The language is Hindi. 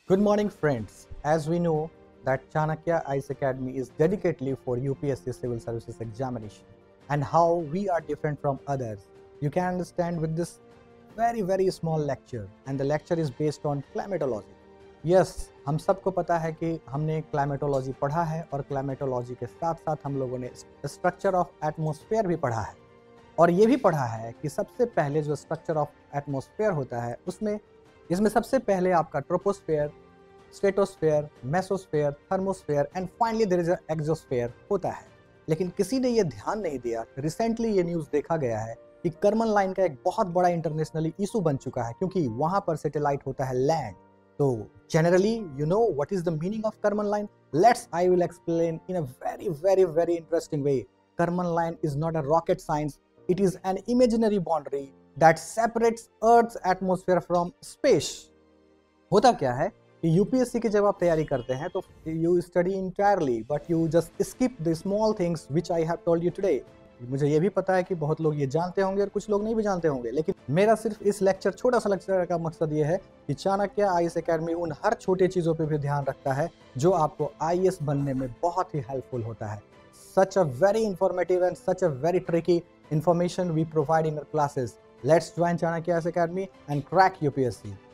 Good morning, friends. As we know that Chanakya ICE Academy is dedicatedly for UPSC Civil Services examination and how we are different from others, you can understand with this very small lecture, and the lecture is based on climatology. Yes, हम सबको पता है कि हमने क्लाइमेटोलॉजी पढ़ा है और क्लाइमेटोलॉजी के साथ साथ हम लोगों ने स्ट्रक्चर ऑफ एटमॉस्फेयर भी पढ़ा है और ये भी पढ़ा है कि सबसे पहले जो स्ट्रक्चर ऑफ एटमॉस्फेयर होता है इसमें सबसे पहले आपका troposphere, stratosphere, mesosphere, thermosphere and finally there is exosphere होता है। लेकिन किसी ने ये ध्यान नहीं दिया। रिसेंटली ये न्यूज़ देखा गया है कि करमन लाइन का एक बहुत बड़ा इंटरनेशनली इशू बन चुका है क्योंकि वहां पर सैटेलाइट होता है लैंड। तो generally you know what is the meaning of Karman line? Let's I will explain in a very interesting way. Karman line is not a rocket science, it is an imaginary boundary that separates Earth's atmosphere from space. होता क्या है कि यूपीएससी की जब आप तैयारी करते हैं तो you study entirely but you just skip the small things which I have told you today. मुझे ये भी पता है कि बहुत लोग ये जानते होंगे और कुछ लोग नहीं भी जानते होंगे, लेकिन मेरा सिर्फ इस लेक्चर, छोटा सा लेक्चर का मकसद ये है कि चाणक्य आईएएस एकेडमी उन हर छोटे चीज़ों पे भी ध्यान रखता है जो आपको आईएएस बनने में बहुत ही हेल्पफुल होता है। Such a very informative and such a very tricky information we provide in our classes. Let's join Chanakya IAS Academy and crack UPSC.